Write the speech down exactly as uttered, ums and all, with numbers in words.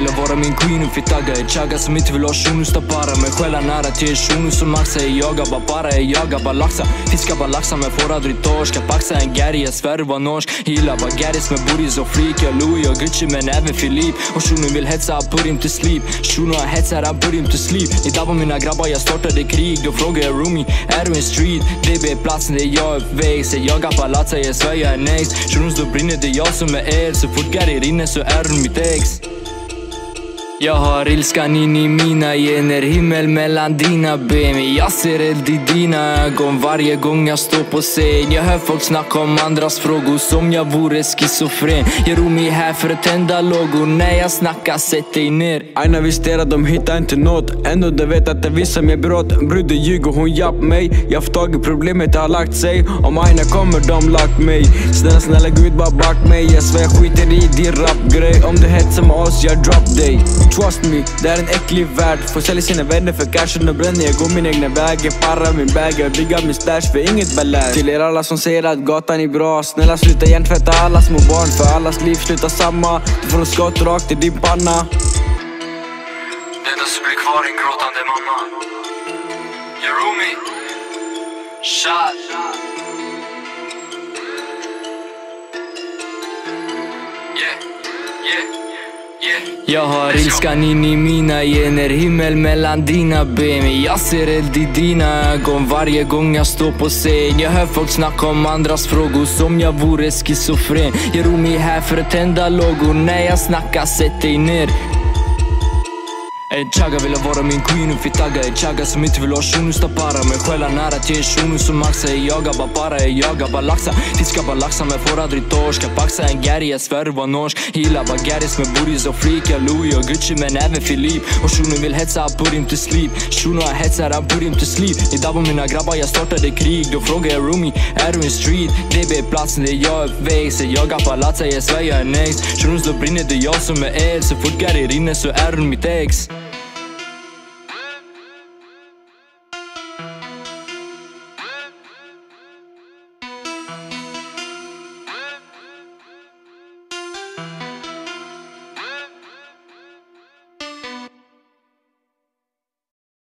ville vara min queen och fick tagga ett chagga som inte vill ha shunos ta para. Men själva nära till shunos som maxa är jaga. Bara para är jaga, bara laxa. Fiska bara laxa men får aldrig torska. Paxa en Gary, jag svär var norsk. Hila bara Garys med booties och freak. Jag Louis och Gucci men även Philippe. Och shunon vill hetsa, I put him to sleep. Shunon har hetsar, I put him to sleep. Idag var mina grabbar, jag startade krig. Då frågar jag roomie, är du en street? D B är platsen där jag är uppväxt. Jag jagar palatsa, jag svär jag är next. Shunos då brinner det jag som är er. Så fort Gary rinner så är du mitt ex. Jag har ilskan in i mina gener, himmel mellan dina ben. Jag ser eld i dina ögon varje gång jag står på scen. Jag hör folk snacka om andras frågor som jag vore schizofren. Jag ror mig här för att tända lågor. När jag snackar, sätt dig ner. Aina visste att de hittar inte något. Ändå de vet att det visar mig brott. Brudde ljuger, hon japp mig. Jag får tag i problemet, har lagt sig. Om Aina kommer, de lagt mig. Snälla, snälla Gud, bara back mig. Jag svär skiter i din rapgrej. Om du hetsar med oss, jag drop dig. Trust me, det är en äcklig värld. Får sälja sina vänner för cashen och bränner. Jag går min egna väg, jag parrar min bag. Jag bygger min stash för inget ballad. Till er alla som säger att gatan är bra, snälla sluta hjärntvätta alla små barn. För allas liv slutar samma. Du får en skott rakt i din panna. Det enda som blir kvar är en gråtande mamma. Jag roomie shot. Yeah, yeah. Jag har ilskan in i mina gener, himmel mellan dina ben. Jag ser eld i dina ögon varje gång jag står på scen. Jag hör folk snacka om andras frågor som jag vore schizofren. Jag ror mig här för att tända lågor. När jag snackar, sätt dig ner. En chagga ville vara min queen och fick tagga ett chagga som inte vill ha shunos ta para. Men själva nära till shunos som maxa är jaga. Bara para är jaga, bara laxa. Fiska bara laxa men får aldrig torska. Paxa en Gary, jag svär var norsk. Hila bara Garys med booties och freak. Jag Louis och Gucci men även Philippe. Och shunon vill hetsa, I put him to sleep. Shunon har hetsar, I put him to sleep. Idag var mina grabbar, jag startade krig. Då frågar jag roomie, är du en street? D B är platsen där jag är uppväxt. Jag jagar palatsa, jag svär jag är next. Shunos då brinner det jag som är er. Så fort Gary rinner så är du mitt ex.